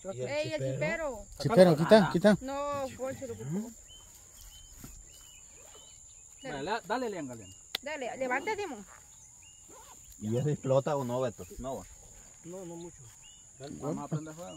¡Ey, el chipero! Chipero, quita. No, Poncho lo quitó. Dale, Leanga. Dale, levántate, Simón. ¿Y ese explota o no, Beto? No. No mucho. Vamos a prender fuego.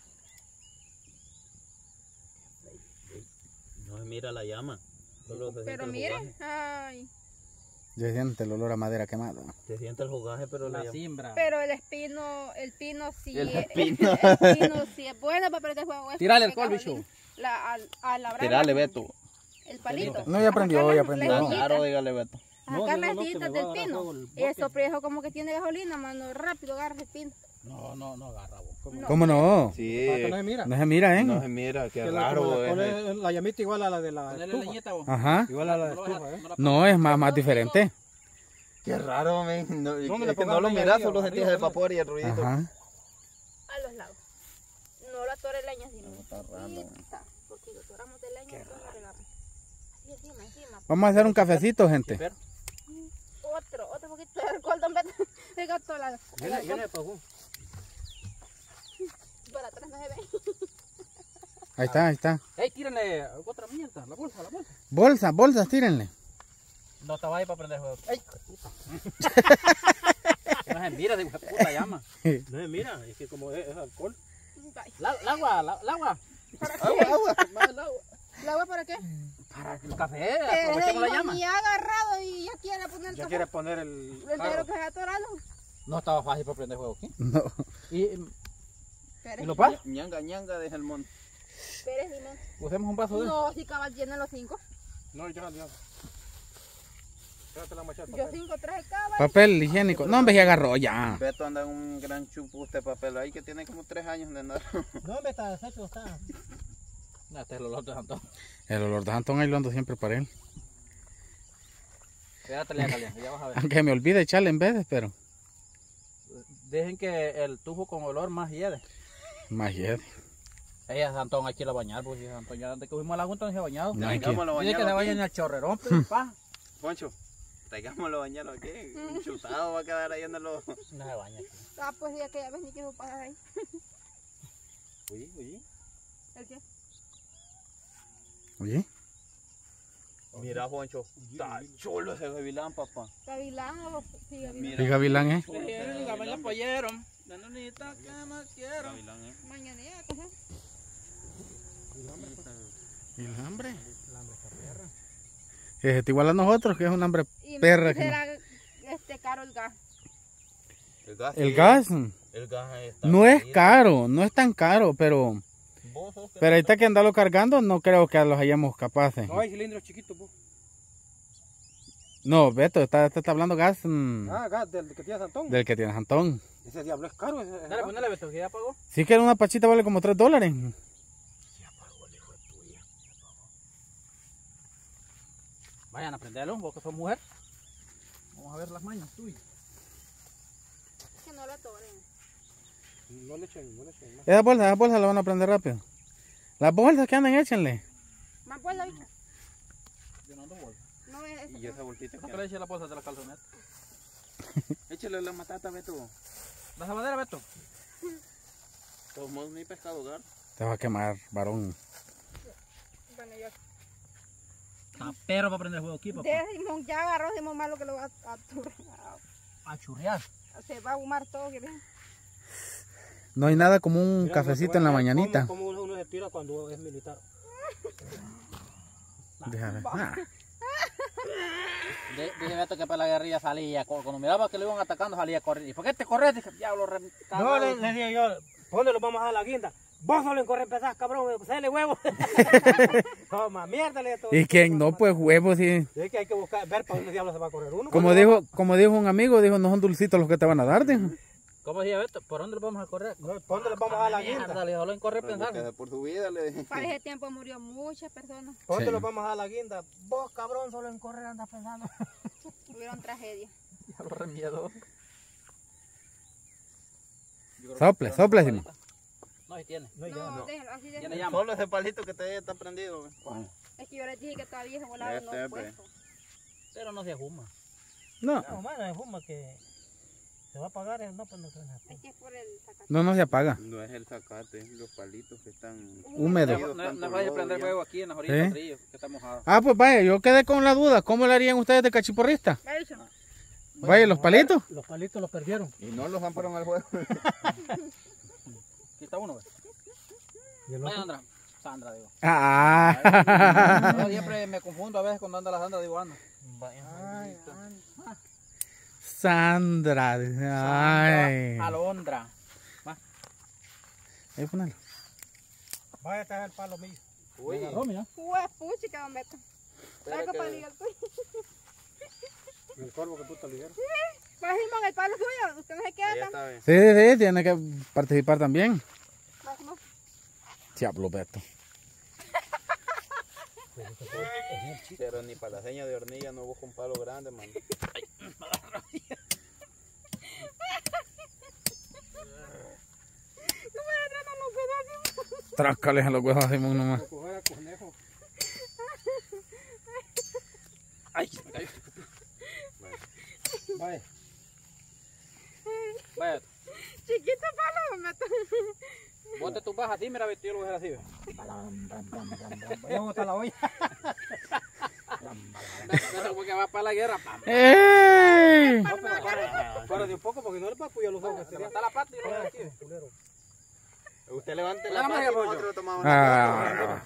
No se mira la llama. Solo se Pero siente el miren, jugaje. ay. Ya siente el olor a madera quemada. Se siente el jugaje, pero la La llama. siembra. Pero el pino sí. El el pino. pino sí es bueno para prender fuego. Es Tírale el porque col, bicho. A la brasa. Tirale, Beto. El palito. No, ya aprendió, ya aprendió. Las Claro, dígale, Beto. Acá las hojitas del pino. Eso priejo como que tiene gasolina, mano. Rápido agarra el pino. No agarra vos. No. ¿Cómo no? Sí. Para que no se mira. No se mira, No ¿eh? se mira, qué Que raro. la llamita igual a la de la Ponele estufa. leñita vos. Ajá. Igual a la de No estufa, la- no la- No, es más diferente. Qué raro, men. No, ¿Dónde le es que no pongamos lo leña miras, arriba? solo sentías el vapor y el ruidito. Ajá. A los lados. No la atore leña, sino. Está raro. Poquita, porque lo atoramos de leña y después lo regamos. Así encima. Vamos a hacer un cafecito, gente. Pero, Otro poquito de alcohol, don Beto. El gato la. Viene de pagón. Para atrás no se ve. Ahí está. ey, tírenle otra mierda. La bolsa. Bolsas, tírenle. No te vayas para prender fuego. ¡Ey! No se mira, de puta llama. No se mira, es que como es alcohol. El agua. ¿Para qué? Más el agua. ¿El agua para qué? Para el café, Pero aprovechemos la llama. ni ha agarrado y ya quiere poner el Ya café. quiere poner el El negro carro. que se ha atorado. No estaba fácil para prender fuego aquí. No. ¿Y Pérez, lo pasa? Ñanga, deja el monte. Pérez, dime. Usemos un vaso de No, si cabal tiene los 5. No, ya. Espérate la machata. Yo 5 traje cabal. Papel higiénico. No, hombre, ya agarró ya. Beto anda en un gran chupuste de papel ahí que tiene como 3 años de andar. No, me está deshecho, está. No, este es el olor de Antón. El olor de Antón ahí lo ando siempre para él. Quédate caliente, ya vas a ver. Aunque me olvide echarle en vez, pero Dejen que el tufo con olor más hiede. más hiede. Ella es Antón, aquí la bañar, pues si es Antón, ya antes que fuimos a la junta no se ha bañado. No, hay que- Traigámoslo Dice que se bañado vaya aquí. en el chorrerón, pero pa. Poncho, traigámoslo bañado aquí. Un chutado va a quedar ahí en el ojo. No se baña aquí. Ah, pues ya que ya ves ni quiero pasar ahí. Oye. ¿El qué? Oye, Mira, Poncho, está chulo ese gavilán, papá. ¿Gavilán o sí, gavilán? Mira. el gavilán, ¿eh? La baña pollieron. La nonita que más quiero. Gavilán, Mañanera, ¿qué es? El hambre. Es igual a nosotros, que es un hambre Y perra. que será caro el gas. El gas. El gas El gas está no es jodido. caro, no es tan caro, pero Vos sos que- ahorita que andarlo cargando no creo que los hayamos capaces. No hay cilindros chiquitos, pues. No, Beto, está hablando gas Gas del que tiene Santón. del que tienes, Antón. Ese diablo es caro. Ese Dale, ponele, Beto, que ya pagó. Sí que una pachita vale como $3. Vayan a prenderlo, vos que sos mujer. Vamos a ver las mañas tuyas. Que no lo atoren. No le echen más. Esas bolsas las van a prender rápido. Las bolsas que andan, échenle. ¿Más pues la vista? Yo no ando bolsa. No es Y esa bolsita ¿Por que qué le eché la bolsa de la calzoneta? échale la matata, Beto. ¿La sabadera, Beto? Somos mi pescado hogar. Te va a quemar, varón. Bueno, yo. Está perro para prender fuego aquí, papá. De Simón ya agarró Simón malo que lo va A churrear. se va a ahumar todo. ¿Qué ven? No hay nada como un cafecito en la mañanita. Como uno se tira cuando es militar. Déjame. Ah, Dije Beto que para la guerrilla salía. Cuando miraba que lo iban atacando salía corriendo. ¿Y por qué te corres? Dije, diablo, No, le decía yo, ¿dónde lo vamos a dar la guinda? Vos solo en correr empezás, cabrón, sale huevo. Toma, mierda, le todo. ¿Y quién no? Pues huevos, sí. Es que hay que buscar, ver para dónde diablo se va a correr uno. Como dijo un amigo, dijo, no son dulcitos los que te van a dar, dijo. ¿Cómo decía Beto? ¿Por dónde lo vamos a correr? No, ¿para dónde le vamos a dar la guinda? Dale, solo en correr Que pensando. por su vida le dije. Para ese tiempo murió muchas personas. ¿Para dónde Sí. le vamos a dar la guinda? Vos, cabrón, solo en correr andas pensando. Tuvieron tragedia. Diablo, re miedo. Sople, Simón. No, si tiene. No, ya, No, no. déjalo, así Ya le déjalo. llamo. Solo ese palito que te está prendido. Es que yo les dije que todavía se volaba Este, no pues. puesto. Pero no se fuma. No. No, mano, es fuma que... Se va a apagar, no, pues no suena. Es que es por el zacate. No, no se apaga. No es el zacate, es los palitos que están Húmedo. No vaya a prender fuego aquí en las orillas del río, que está mojado. Ah, pues vaya, yo quedé con la duda. ¿Cómo le harían ustedes de cachiporrista? ¿Me ha dicho? Vaya, los palitos. Los palitos los perdieron. y no los amparon al juego. Aquí está uno, güey. Y el Vaya, otro, Sandra, digo. Ah. Yo siempre me confundo a veces cuando anda la Sandra, digo, anda. Sandra. Ay. Alondra. Ahí ponelo. vaya a traer el palo mío. Uy, Mira. Puchica, don Beto. Saca para ligar tuyo. Y el corvo que puto ligero. Va Simón, el palo tuyo. Usted no se queda ahí tan. está bien. Sí, tiene que participar también. Va, Simón. Diablo, Beto. Pero ni para la seña de hornilla no busco un palo grande, man. No me da trama, no pedazos. Trácales a los huevos a Simón nomás. Coger al conejo. Ay, me cayó. Vaya. Vaya, Chiquito palo, don Beto. bote tu baja así, mira, yo lo voy a hacer así, ve. Voy a botar la olla. Porque va para la guerra, pam. ¡Ey! No, pero para de un poco porque no le va a apoyar los ojos. Levanta la pata y lo voy a Aquí, decir. culero. Usted levante La la mano, pata y pollo. nosotros tomamos Ah.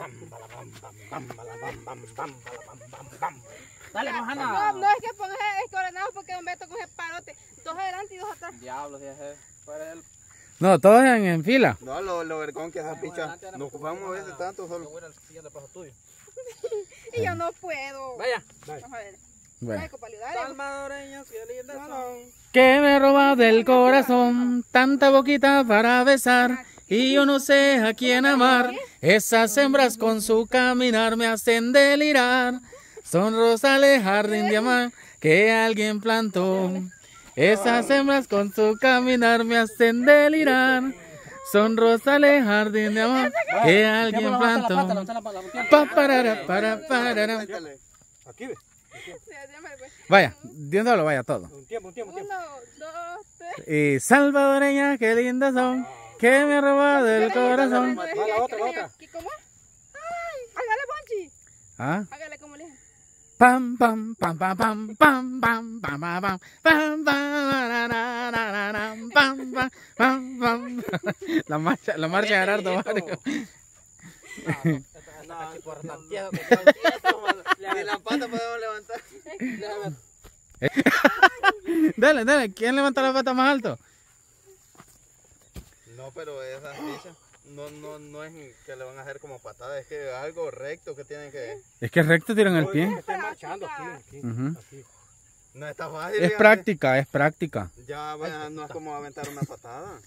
Dale, No, Mojana. no es que pongas escorenados porque don Beto coge parote. Dos adelante y dos atrás. Diablo, si ese fuera el... No, todos en fila. No, lo vergón que esa picha. Nos ocupamos a veces tanto Yo solo. voy al siguiente paso tuyo. Y yo no puedo. Vaya. Vamos a ver. Bueno. Ay, compa, ayudar. Salvadoreños, qué lindas son. Que me robas del corazón tanta boquita para besar y yo no sé a quién amar. Esas hembras con su caminar me hacen delirar. Son rosales, jardín de amar que alguien plantó. Esas hembras con su caminar me hacen delirar. Son rosales, jardín de amar que alguien plantó. Pa, para. Métale. Aquí ve. Vaya, diéndolo, vaya todo. Un tiempo. 1, 2, 3. Y salvadoreñas, qué lindas son, que me ha robado el corazón. Va la otra. ¿Cómo? Ay, hágale, Bonchi. ¿Ah? Hágale como le dije. Pam pam pam pam pam pam pam pam pam pam pam pam pam pam pam. La marcha de Gerardo Barrio. Ni la pata podemos levantar. Dale, ¿quién levanta la pata más alto? No, pero esas pichas no es que le van a hacer como patada, es que algo recto que tienen que... Es que recto tiran el pie. Estoy marchando aquí. Ujú. Aquí. No está fácil. Es práctica. Ya, no es como aventar una patada.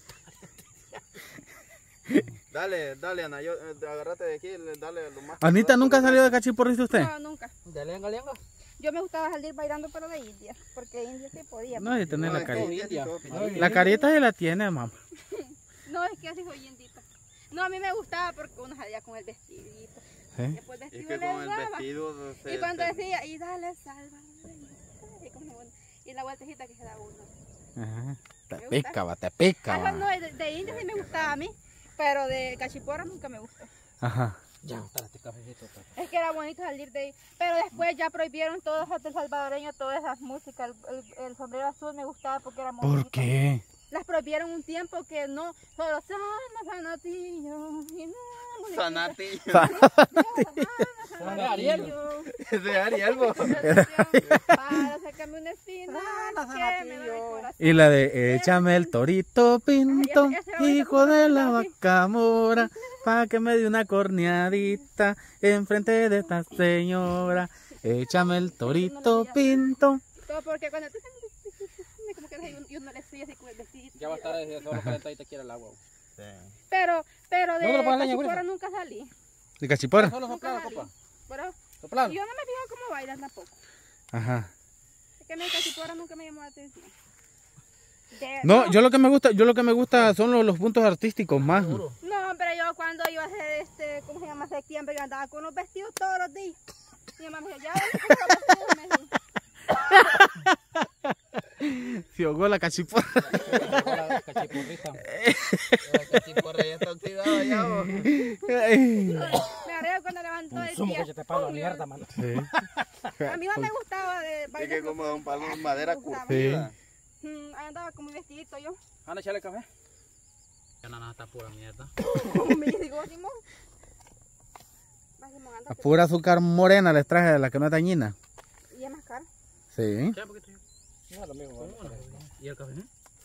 Dale, Ana, agárrate de aquí, dale lo más... Anita, ¿nunca salió de cachiporrista usted? No, nunca. De lenga. Yo me gustaba salir bailando pero de India. Porque India sí podía. No, de tener la es que carita. India sí todo- La carita se la tiene, mamá. No, es que así soy indita. No, a mí me gustaba porque uno salía con el vestidito. ¿Sí? Después el Es vestido que le con el daba. vestido... Y cuando decía, y dale Salvador. Y la vueltecita que se da uno. Ajá. Te Me pica, gusta. va, te pica. Ajá, no, va. de India sí me gustaba a mí. Pero de cachiporra nunca me gustó. Ajá. Ya, para este cafecito. Es que era bonito salir de ahí. Pero después ya prohibieron todos los salvadoreños, todas esas músicas. El sombrero azul me gustaba porque era muy bonito. ¿Por qué? Las prohibieron un tiempo que no, solo son los fanatillos. Y no, Sanatillo. Ariel. Es de Ariel, vos. Para sacarme una espina que me da el corazón. Y la de échame el torito pinto, Ay, ese bonito hijo de la como así. vaca mora, pa' que me dé una corneadita enfrente de esta señora. Échame el torito pinto. Todo porque cuando tú como que y uno le sigue así con el vestido. Ya va a estar solo calentadita y quiere el agua. Pero de ¿Dónde lo pones leña, cachiporra Wilson? nunca salí. ¿De cachipora? Solo Nunca soplado, salí. copa. Pero Soplado. yo no me fijo cómo bailan tampoco. Ajá. Es que mi cachiporra nunca me llamó la atención. No, yo lo que me gusta son los puntos artísticos más. No, hombre, yo cuando iba a hacer ¿cómo se llama? Septiembre, yo andaba con los vestidos todos los días. Mi mamá me dijo, ya, ¿dónde compro vestidos? Me dijo. Se ahogó la cachiporra. La cachipurrita. El chiporre ya está oxidado ya, vos. Me arreo cuando levantó el Sumo día. que te palo la mierda, mano. Sí. A mí no me gustaba de Es bailar. que como da un palo de madera Sí. curtida. Ahí andaba como vestidito yo. Anda, echale café. Ya nada, está pura mierda. Me digo, Simón. Va, Simón, anda. A pura azúcar morena les traje de la que no es dañina. Y es más caro. Sí. ¿Qué? ¿Por qué No, lo mismo. ¿Y el café?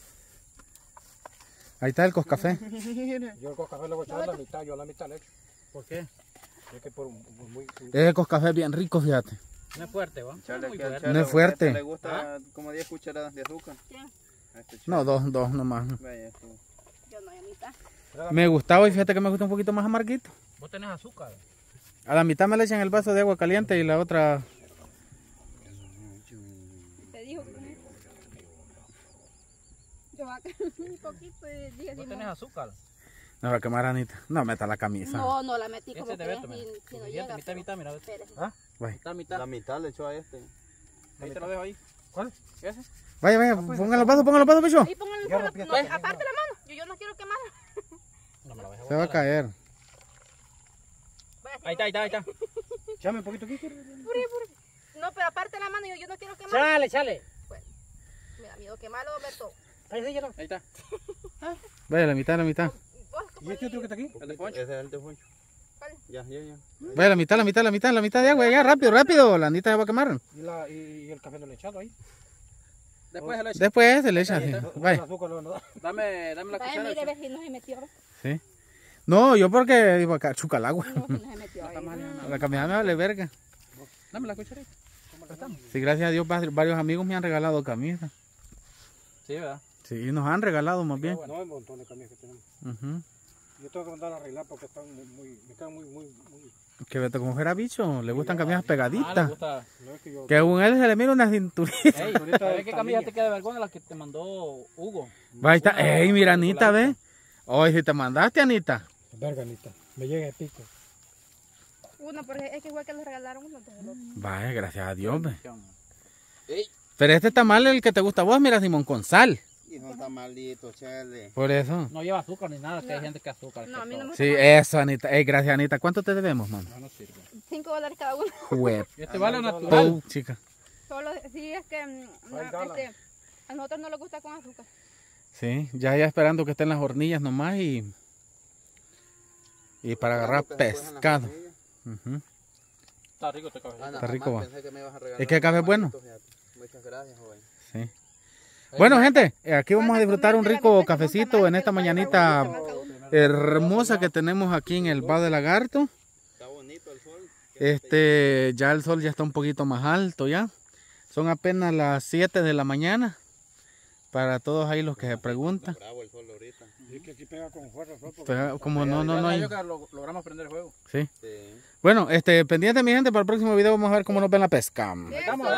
Ahí está el coscafé. Yo el café le voy a echar la mitad, yo la mitad le echo. ¿Por qué? Es que por muy... Ese coscafé es bien rico, fíjate. No es fuerte, ¿va? Chale, Muy que al fuerte. chale, No es fuerte. a este le gusta como 10 cucharadas de azúcar. ¿Quién? A este chale. No, dos nomás. Vaya, tú. Yo no, a mitad. Me gustaba y fíjate que me gusta un poquito más amarguito. ¿Vos tenés azúcar? A la mitad me le echan el vaso de agua caliente y la otra... Te dijo que tenés. Yo acá un poquito y dije, ¿Vos Simón. tenés azúcar? No va a quemar, Anita. No, meta la camisa. No, no, la metí como Ese te que Beto, si no mira. llega. Mitad, mitad, mira. Espérese. Vaya, Mitad, mitad. La mitad le echó a este. Ahí te lo dejo ahí. ¿Cuál? ¿Ese? vaya, pongan los vasos, picho. Y pónganle Ya solo, rompí no, esta aparte la mano. Yo no quiero quemar. No me lo dejes Se va a botar. caer. Vaya, Ahí está, ahí está, ahí está. Echame un poquito aquí. No, pero aparte la mano, yo no quiero quemar. Chale, chale. Me da miedo quemarlo, Beto. Ahí sí, ya no. Ahí está. Vaya, la mitad, la mitad. Vos, ¿Y este otro que está aquí? El de Poncho. Ese es el de Foncho. ¿Cuál? Ya. Vaya, la mitad, la mitad, la mitad, la mitad de agua. Ya, rápido, rápido. La Anita se va a quemar. Y el café no le he echado ahí. Después se lo echo. Después se le echa. Ahí Sí. está. El Vaya. azúcar no da. Dame la Vaya, cuchara. mire, vecino, se metió. Sí. No, yo porque iba a chucar el agua. No, que no se metió ahí. La caminada me vale verga. Dame la cucharita. Sí, gracias a Dios varios amigos me han regalado camisas. Sí, ¿verdad? Sí, nos han regalado más bien. No, hay un montón de camisas que tenemos. Ujú. Yo tengo que mandar a arreglar porque están me quedan muy... Que Beto como fuera bicho, le gustan camisas Ah, le pegaditas. gusta. No es que yo... Que según él se le mira una cinturita. Ey, ¿sabes qué camisa te queda de vergüenza? La que te mandó Hugo. Va, ahí está. Ey, mira, Anita, ve. Hoy si te mandaste, Anita. Verga, Anita. Me llega el pico. Uno, porque es que igual que los regalaron uno, entonces lo- Vaya, gracias a Dios, ve. Ey. Pero este tamal, el que te gusta a vos, mira, Simón, con sal. Y no está malito, chale. Por eso. No lleva azúcar ni nada, que hay gente que azúcar. No, a mí no me Sí, eso, Anita. Ey, gracias, Anita. ¿Cuánto te debemos, mamá? No, no sirve. $5 cada uno. Web. Este vale natural. Oh, chica. Solo, sí, es que a nosotros no les gusta con azúcar. Sí, ya esperando que estén las hornillas nomás y para agarrar pescado. Ujú. Está rico este café. Está rico, va. Pensé que me ibas a regalar ¿Es que el café es bueno? Muchas gracias, joven. Sí. Bueno, gente, aquí vamos a disfrutar un rico cafecito en esta mañanita hermosa que tenemos aquí en el Bar del Lagarto. Está bonito el sol. Ya el sol ya está un poquito más alto ya. Son apenas las 7 de la mañana. Para todos ahí los que se preguntan. Bravo el sol ahorita. Es que aquí pega con fuerza el sol. Pero como no hay. Yo que logramos prender el juego. Sí. Sí. Bueno, pendiente mi gente, para el próximo video vamos a ver cómo nos ven la pesca. Eso.